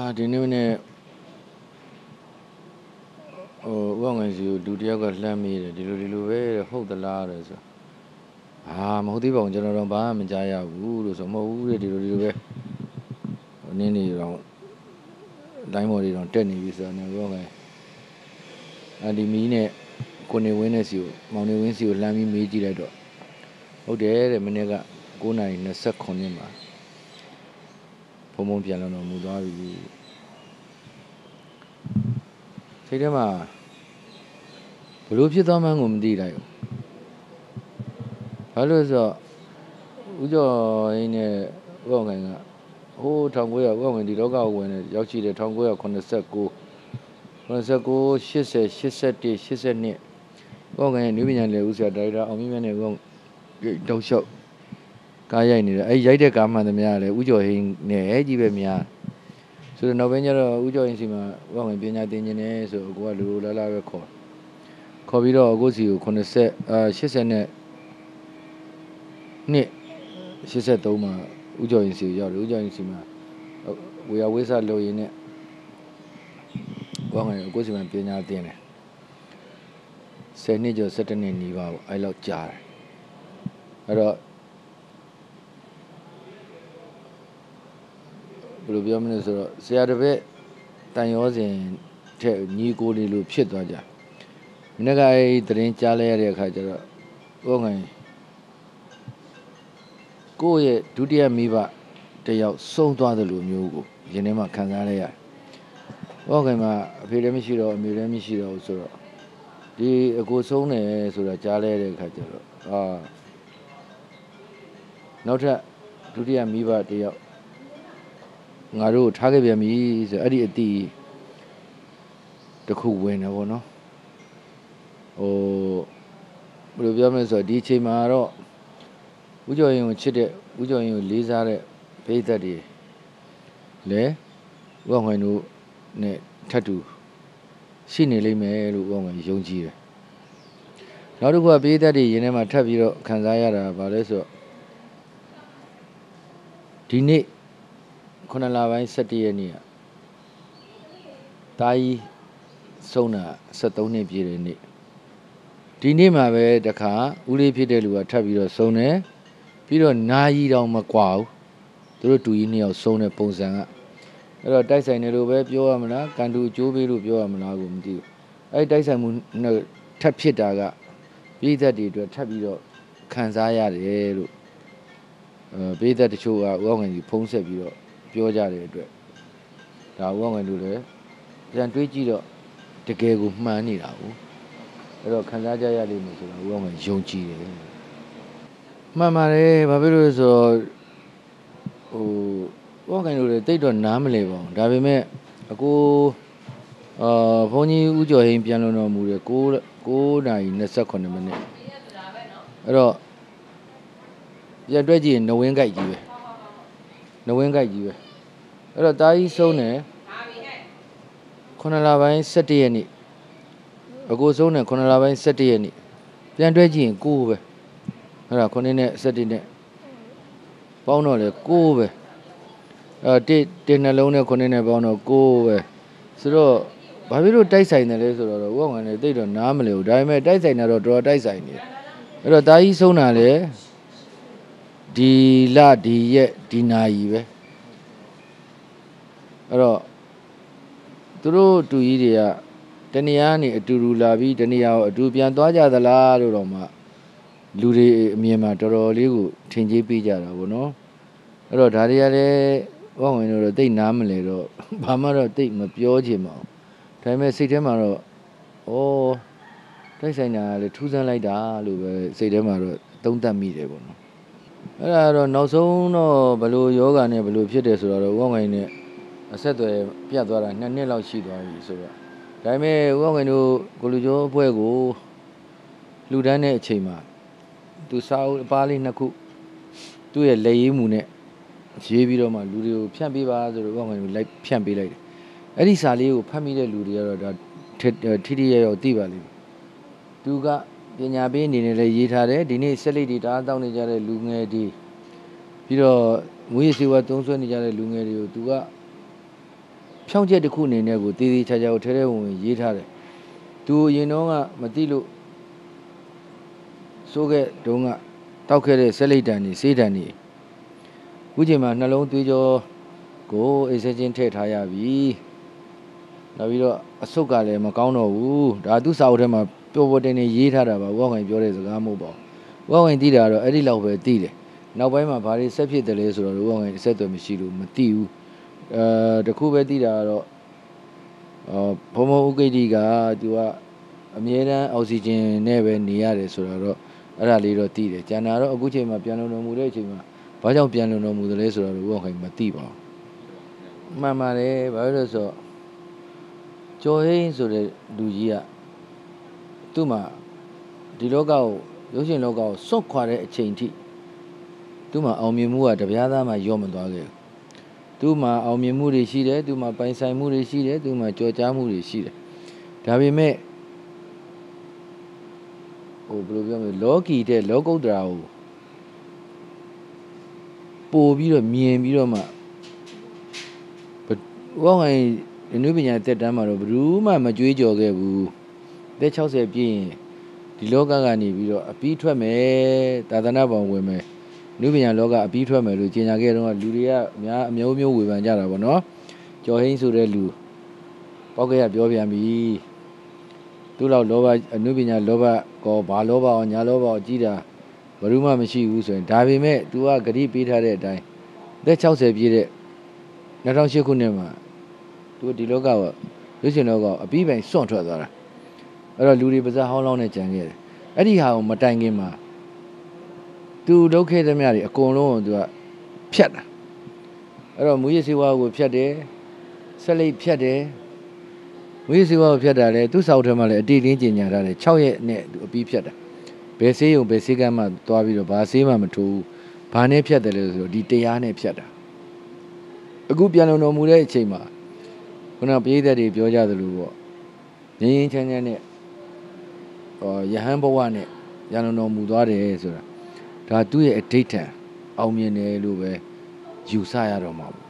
ဒီနေ့နဲ့ဟိုဥအောင်ငယ်စီကိုလူတယောက်ကလှမ်းမိတယ်ဒီလိုပဲဟုတ်သလားတဲ့ဆိုမဟုတ်သေးပါဘူးကျွန်တော်တော့ဘာမှမကြားရဘူးလို့ဆိုမဟုတ်ဘူးတဲ့ဒီလိုပဲနင်းနေတော့တိုင်းမော်တွေတော့တက်နေပြီဆိုတော့ဥအောင်ငယ်ဒီမီးနဲ့ကိုနေဝင်းနဲ့စီကိုမောင်နေဝင်းစီကိုလှမ်းပြီးမေးကြည့်လိုက်တော့ဟုတ်တယ်တဲ့မနေ့က9:29မှာဖုံဖုံပြန်လာတော့မူသွားပြီစိတ်ထဲမှာဘလို့ဖြစ်သွားမှန်းကိုမသိလိုက်ဘူးဘာလို့ဆိုတော့ဦးကျော်ရင်းနဲ့ဥအောင်ငယ်ကဟိုး1900ဥအောင်ငယ်ဒီလောကကိုဝင်နေရောက်ရှိတယ်1989 89 80 81 82ဥအောင်ငယ်ရဲ့နည်းပညာလေဦးဆရာဒါရိုက်တာအောင်မြင့်မြတ်နဲ့ဥအောင်တောက်လျှောက်ကားရိုက်နေတယ်အဲ့ရိုက်တဲ့ကားမှန်သမျှလည်းဦးကျော်ဟင်းနဲ့ကြီးပဲများဆိုတော့နောက်ပိုင်းကျတော့ဦးကျော်ဟင်းစီမှာဥအောင်ငယ်ပညာသင်ခြင်းနဲ့ဆိုတော့ကိုကလူလာပဲခေါ်ပြီးတော့အခုစီကို80နဲ့နှစ်83မှာဦးကျော်ရင်စီရောက်တယ်ဦးကျော်ရင်စီမှာဝေယဝိဆလို့ရင်းနဲ့ဘာမှအခုစီမှာပညာသင်တယ်10နှစ်ကျော်17နှစ်နီးပါးပေါ့အဲ့လောက်ကြာတယ်အဲ့တော့ဘယ်လိုပြောမလဲဆိုတော့ဆရာတစ်ပည့်တန်ရောစဉ်ထက်ညီကိုလေးလိုဖြစ်သွားကြမနေ့ကအဲ့သတင်းကြားလဲရတဲ့အခါကျတော့ဥအောင်ငယ်ကိုယ့်ရဲ့ဒုတိယမိဘတယောက်ဆုံးသွားတယ်လို့မျိုးကိုယင်းထဲမှာခံစားရရတယ်။ဥအောင်ငယ်မှာအဖေလည်းမရှိတော့အမေလည်းမရှိတော့ဘူးဆိုတော့ဒီအကိုဆုံးတယ်ဆိုတာကြားလဲတဲ့အခါကျတော့နောက်ထပ်ဒုတိယမိဘတယောက်ငါတို့ထားခဲ့ပြန်ပြီဆိုအဲ့ဒီအတီးတခုဝင်တယ်ပေါ့နော်ဘယ်လိုပြောမလဲဆိုတော့ဒီအချိန်မှာတော့ဦးကျော်ရင်ကိုချစ်တဲ့ဦးကျော်ရင်ကိုလေးစားတဲ့ပရိသတ်တွေလည်းဥအောင်ငယ်တို့နဲ့ထပ်တူရှိနေလိမ့်မယ်လို့ဥအောင်ငယ်ယုံကြည်တယ်နောက်တစ်ခုကပရိသတ်တွေရင်ထဲမှာထပ်ပြီးတော့ခံစားရတာဗာလဲဆိုတော့ဒီနေ့9 လပိုင်း17ရက်နေ့ကတာကြီးဆုံးတာ73နှစ်ပြည့်တဲ့နေ့ဒီနေ့မှာပဲတခါဦးလေးဖြစ်တဲ့လူကထပ်ပြီးတော့ဆုံးတယ်ပြီးတော့နာယီတောင်မကွာဘူးသူတို့တူကြီးနှစ်ယောက်ဆုံးတဲ့ပုံစံကအဲ့တော့တိုက်ဆိုင်တယ်လို့ပဲပြောရမလားကန်တူအကျိုးပေးလို့ပြောရမလားကိုမသိဘူးအဲ့တိုက်ဆိုင်မှုထပ်ဖြစ်တာကပြည်သက်တွေအတွက်ထပ်ပြီးတော့ခံစားရတယ်လို့ပြည်သက်တချို့ကဥအောင်ငယ်ကြီးဖုံးဆက်ပြီးတော့ပြောကြတဲ့အတွက်ဒါဥအောင်ငယ်တို့လည်းပြန်တွေးကြည့်တော့တကယ်ကိုမှန်နေတာကိုအဲ့တော့ခံစားကြရလိမ့်မယ်ဆိုတော့ဥအောင်ငယ်ယုံကြည်တယ်မှန်ပါတယ်ဘာဖြစ်လို့လဲဆိုတော့ဥအောင်ငယ်တို့လည်းတိတ်တော့နားမလဲပါဘူးဒါပေမဲ့အကိုဘုန်းကြီးဦးကျော်ဟင်းပြန်လွန်တော်မူတယ်9:29မိနစ်အဲ့တော့ပြန်တွက်ကြည့်ရင်နဝင်းကြိုက်ကြီးပဲအဲ့တော့တာကြီးဆုံးတယ်9 လပိုင်း17ရက်နေ့အကိုဆုံးတယ်9 လပိုင်း17ရက်နေ့ပြန်တွက်ကြည့်ရင်9ပဲအဲ့ဒါ9နဲ့17နဲ့ပေါင်းတော့လေ9ပဲတစ်နှလုံးနဲ့9နဲ့ပေါင်းတော့9ပဲဆိုတော့ဘာဖြစ်လို့တိုက်ဆိုင်တယ်လဲဆိုတော့ဥအောင်ငယ်လည်းတိတ်တော့နားမလဲဘူးဒါပေမဲ့တိုက်ဆိုင်တာတော့တော်တိုက်ဆိုင်နေအဲ့တော့တာကြီးဆုံးတာလေဒီလဒီရက်ဒီနာရီပဲအဲ့တော့သူတို့တူကြီးတွေကတဏှာကနေအတူတူလာပြီးတဏှာကိုအတူပြန်သွားကြသလားလို့တော့မှလူတွေအမြင်မှာတော်တော်လေးကိုထင်ကြီးပေးကြတာပေါ့နော်အဲ့တော့ဒါတွေကလည်းဥအောင်ငယ်တို့တိတ်နားမလဲတော့ဘာမှတော့တိတ်မပြောချင်ပါဘူးဒါပေမဲ့စိတ်ထဲမှာတော့တိုက်ဆိုင်တာလည်းထူးဆန်းလိုက်တာလို့ပဲစိတ်ထဲမှာတော့သုံးသပ်မိတယ်ပေါ့နော်အဲ့ဒါတော့နောက်ဆုံးတော့ဘယ်လိုယောဂနဲ့ဘယ်လိုဖြစ်တယ်ဆိုတော့ဥအောင်ငယ်နဲ့အဆက်အသွယ်ပြတ်သွားတာ2 နှစ်လောက်ရှိသွားပြီဆိုတော့ဒါပေမဲ့ဥအောင်ငယ်တို့ကိုလူကျော်အဖွဲ့ကိုလူတန်းတဲ့အချိန်မှာသူစာအုပ်အပါးလေး2ခုသူ့ရဲ့လက်ရေးမှုနဲ့ရေးပြီးတော့မှလူတွေကိုဖြန့်ပေးပါဆိုတော့ဥအောင်ငယ်တို့လိုက်ဖြန့်ပေးလိုက်တယ်အဲ့ဒီစာလေးကိုဖတ်မိတဲ့လူတွေကတော့ဒါထိထိရောက်သိပါလိမ့်မယ်သူကပညာပေးအနေနဲ့လည်းရေးထားတယ်ဒီနေ့ဆက်လက်တွေတားတောင်းနေကြတဲ့လူငယ်တွေပြီးတော့မွေးစေဝါသုံးဆွဲနေကြတဲ့လူငယ်တွေကိုသူကဖြောင်းချက်တစ်ခုအနေနဲ့ကိုတည်တည်ချာချာကိုထဲထဲဝင်ဝင်ရေးထားတယ်သူရင်တော့ကမသိလို့စိုးခဲ့တုန်းကတောက်ခဲ့တဲ့ဆက်လိတ်တန်တွေစေးတန်တွေခုချိန်မှာနှလုံးသွေးကြောကိုအေးစချင်းထည့်ထားရပြီနောက်ပြီးတော့အဆုတ်ကလည်းမကောင်းတော့ဘူးဒါသူ့စာအုပ်ထဲမှာပျော်ပေါ်တင်နေရေးထားတာပါဝေါခိုင်ပြောတဲ့စကားမဟုတ်ပါဘူးဝေါခိုင်သိတာတော့အဲ့ဒီလောက်ပဲသိတယ်နောက်ပိုင်းမှာဘာတွေဆက်ဖြစ်တယ်လဲဆိုတော့ဝေါခိုင်အဆက်အသွယ်မရှိလို့မသိဘူးတခုပဲသိတာကတော့ဘုံဘုံဥကိတိကသူကအမြဲတမ်းအောက်ဆီဂျင်နဲ့ပဲနေရတယ်ဆိုတော့အဲ့ဒါလေးတော့သိတယ်ကျန်တာတော့အခုချိန်မှာပြန်လုံတော်မူတဲ့အချိန်မှာဘာကြောင့်ပြန်လုံတော်မူတယ်လဲဆိုတော့ဝေါခိုင်မသိပါဘူးမှန်ပါတယ်ဘာလို့လဲဆိုတော့ကျော်ဟင်းဆိုတဲ့လူကြီးကသူ့မှာဒီလောကကိုရုပ်ရှင်လောကကိုစွန့်ခွာတဲ့အချိန်ထိသူ့မှာအောင်မြင်မှုကတပြားသားမှရော့မသွားခဲ့ဘူးသူ့မှာအောင်မြင်မှုတွေရှိတယ်သူ့မှာပိုင်ဆိုင်မှုတွေရှိတယ်သူ့မှာကြော်ကြားမှုတွေရှိတယ်ဒါပေမဲ့ဘယ်လိုပြောမလဲလောကီတဲ့လောကုတ္တရာကိုပို့ပြီးတော့မြင်ပြီးတော့မှဝေါဟိုင်းအနုပညာတက်တန်းမှာတော့ဘယ်သူမှမကြွေးကြော်ခဲ့ဘူးသက်60ပြည့်ရင်ဒီလောကကနေပြီးတော့အပြီးထွက်မယ်သာသနာ့ဘောင်ဝင်မယ်အနုပညာလောကအပြီးထွက်မယ်လို့ကြေညာခဲ့တော့လူတွေကအမျိုးမျိုးဝေဖန်ကြတာပေါ့နော်ကျော်ဟင်းဆိုတဲ့လူပောက်ကရပြောပြန်ပြီသူ့လောက်လောဘအနုပညာလောဘကောဘာလောဘအောင်ညာလောဘအောင်ကြီးတာဘယ်သူမှမရှိဘူးဆိုရင်ဒါပေမဲ့ तू ကဂတိပေးထားတဲ့အတိုင်းသက်60ပြည့်တဲ့2008ခုနှစ်မှာသူဒီလောကကရုပ်ရှင်လောကအပြီးပိုင်စွန့်ထွက်သွားတာအဲ့တော့လူတွေပါးစပ်ဟောင်းလောင်းနဲ့ကြံခဲ့တယ်အဲ့ဒီဟာကိုမတိုင်ခင်မှာသူလုပ်ခဲ့သမျှတွေအကုန်လုံးကိုသူကဖြတ်တာအဲ့တော့မူရစေဝါကိုဖြတ်တယ်ဆက်လိပ်ဖြတ်တယ်မူရစေဝါကိုဖြတ်တာလေသူ့စာအုပ်ထဲမှာလည်းအတိအလင်းကျင်ညာထားတယ်6ရက်နဲ့သူအပြီးဖြတ်တာဘယ်ဆေးရုံဘယ်ဆေးကမ်းမှသွားပြီးတော့ဘာဆေးမှမထိုးဘူးဘာနဲ့ဖြတ်တယ်လဲဆိုတော့ဒီတရားနဲ့ဖြတ်တာအခုပြန်လုံတော်မူတဲ့အချိန်မှာခုနပရိသတ်တွေပြောကြသလိုပေါ့ငြင်းချမ်းချမ်းနဲ့ယဟန်ဘဝနဲ့ရန်တော်မူသွားတယ်ဆိုတာဒါသူ့ရဲ့အဋိဋ္ဌံအောင်မြင်တယ်လို့ပဲယူဆရတော့မှာပေါ့